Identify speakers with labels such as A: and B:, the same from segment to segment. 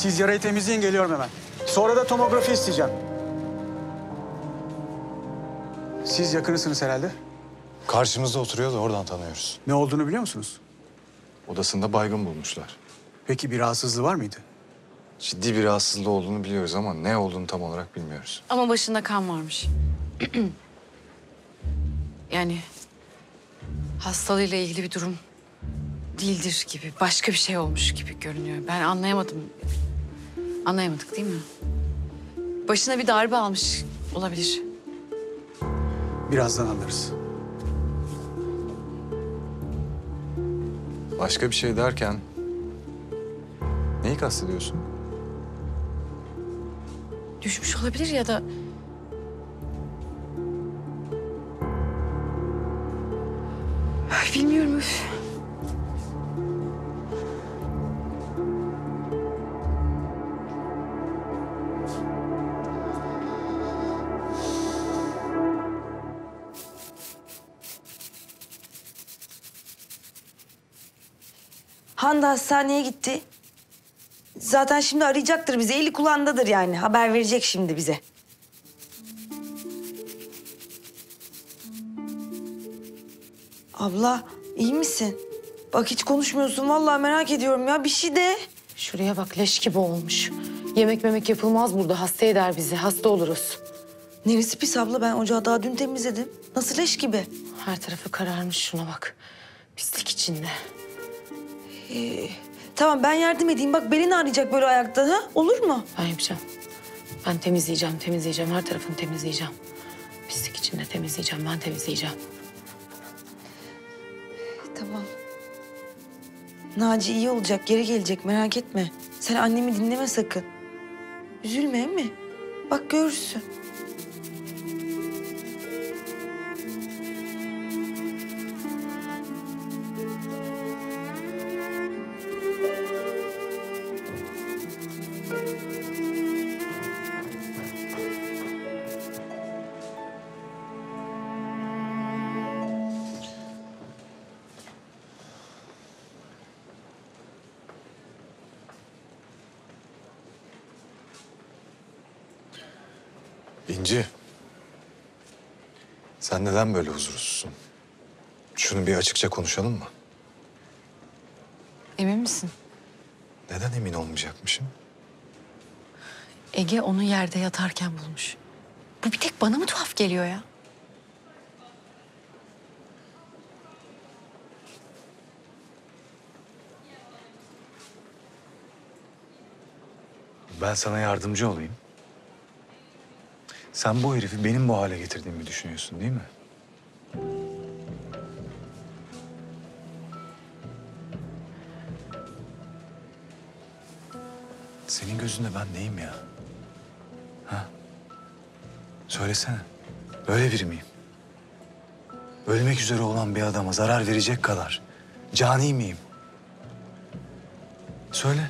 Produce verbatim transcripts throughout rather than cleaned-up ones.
A: Siz yarayı temizleyin, geliyorum hemen. Sonra da tomografi isteyeceğim. Siz yakınısınız herhalde.
B: Karşımızda oturuyor da oradan tanıyoruz.
A: Ne olduğunu biliyor musunuz?
B: Odasında baygın bulmuşlar.
A: Peki bir rahatsızlığı var mıydı?
B: Ciddi bir rahatsızlığı olduğunu biliyoruz ama ne olduğunu tam olarak bilmiyoruz.
C: Ama başında kan varmış. Yani hastalığıyla ilgili bir durum değildir gibi. Başka bir şey olmuş gibi görünüyor. Ben anlayamadım. Anlayamadık değil mi? Başına bir darbe almış olabilir.
A: Birazdan anlarız.
B: Başka bir şey derken... Neyi kastediyorsun?
C: Düşmüş olabilir ya da... Ay, bilmiyorum. Üf.
D: Hande hastaneye gitti. Zaten şimdi arayacaktır bizi. Eli kulağındadır yani. Haber verecek şimdi bize. Abla iyi misin? Bak hiç konuşmuyorsun. Vallahi merak ediyorum ya. Bir şey de.
C: Şuraya bak, leş gibi olmuş. Yemek memek yapılmaz burada. Hasta eder bizi. Hasta oluruz.
D: Neresi pis abla? Ben ocağı daha dün temizledim. Nasıl leş gibi?
C: Her tarafı kararmış, şuna bak. Pislik içinde.
D: Ee, tamam ben yardım edeyim. Bak belini ağrıyacak böyle ayakta. Ha? Olur mu?
C: Ben yapacağım. Ben temizleyeceğim, temizleyeceğim. Her tarafını temizleyeceğim. Pislik içinde temizleyeceğim, ben temizleyeceğim.
D: Tamam. Naci iyi olacak, geri gelecek. Merak etme. Sen annemi dinleme sakın. Üzülme mi? Bak görürsün.
B: İnci. Sen neden böyle huzursuzsun? Şunu bir açıkça konuşalım mı?
C: Emin misin?
B: Neden emin olmayacakmışım?
C: Ege onu yerde yatarken bulmuş. Bu bir tek bana mı tuhaf geliyor ya?
B: Ben sana yardımcı olayım. Sen bu herifi benim bu hale getirdiğimi düşünüyorsun değil mi? Senin gözünde ben neyim ya? Ha? Söylesene. Böyle biri miyim? Ölmek üzere olan bir adama zarar verecek kadar cani miyim? Söyle.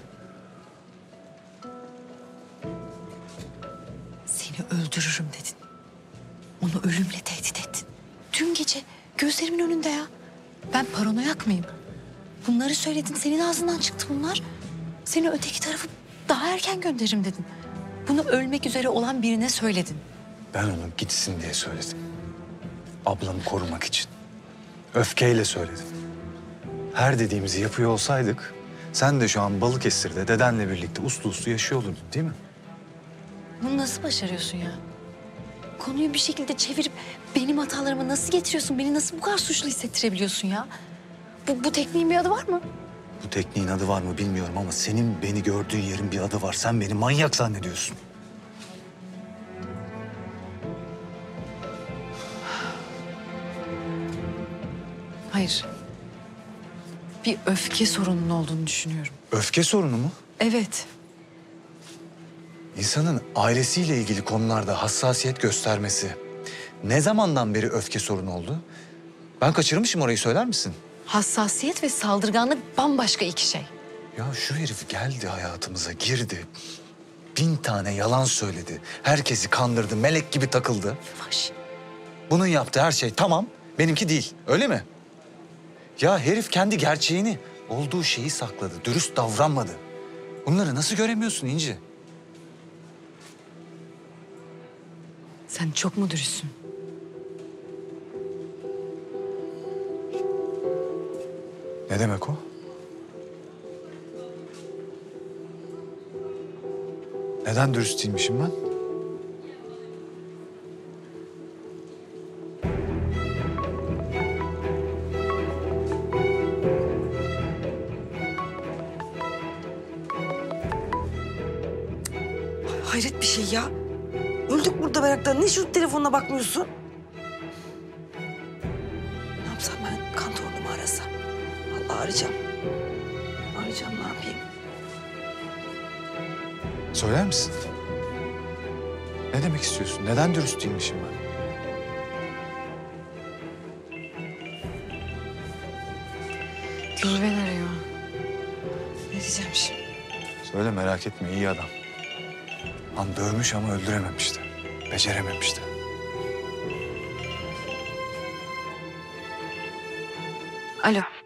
C: Seni öldürürüm dedin. Onu ölümle tehdit ettin. Dün gece gözlerimin önünde ya. Ben paranoyak mıyım? Bunları söyledin, senin ağzından çıktı bunlar. Seni öteki tarafı daha erken gönderirim dedin. Bunu ölmek üzere olan birine söyledin.
B: Ben onu gitsin diye söyledim. Ablamı korumak için. Öfkeyle söyledim. Her dediğimizi yapıyor olsaydık... sen de şu an Balıkesir'de dedenle birlikte uslu uslu yaşıyor olurdun değil mi?
C: Bunu nasıl başarıyorsun ya? Konuyu bir şekilde çevirip benim hatalarıma nasıl getiriyorsun? Beni nasıl bu kadar suçlu hissettirebiliyorsun ya? Bu, bu tekniğin bir adı var mı?
B: Bu tekniğin adı var mı bilmiyorum ama senin beni gördüğün yerin bir adı var. Sen beni manyak zannediyorsun.
C: Hayır. Bir öfke sorunun olduğunu düşünüyorum.
B: Öfke sorunu mu?
C: Evet.
B: İnsanın ailesiyle ilgili konularda hassasiyet göstermesi ne zamandan beri öfke sorunu oldu? Ben kaçırmışım, orayı söyler misin?
C: Hassasiyet ve saldırganlık bambaşka iki şey.
B: Ya şu herif geldi hayatımıza, girdi. Bin tane yalan söyledi. Herkesi kandırdı, melek gibi takıldı.
C: Yavaş.
B: Bunun yaptığı her şey tamam, benimki değil. Öyle mi? Ya herif kendi gerçeğini, olduğu şeyi sakladı. Dürüst davranmadı. Bunları nasıl göremiyorsun İnci?
C: Sen çok mu dürüstsün?
B: Ne demek o? Neden dürüst değilmişim ben?
D: Hayret bir şey ya. Öldük burada meraktan. Ne şu telefonuna bakmıyorsun? Ne yapsam ben? Kantorumu arasam. Vallahi arayacağım. Arayacağım, ne yapayım?
B: Söyler misin? Ne demek istiyorsun? Neden dürüst değilmişim ben?
C: Güven arıyor. Ne diyeceğim şimdi?
B: Söyle, merak etme, iyi adam. Han dövmüş ama öldürememişti. Becerememişti.
C: Alo.